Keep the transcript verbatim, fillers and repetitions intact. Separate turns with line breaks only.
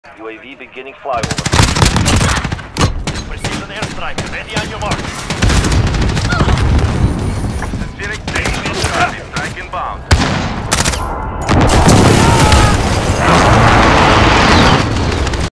U A V beginning flyover.
Precision airstrike, ready on your mark.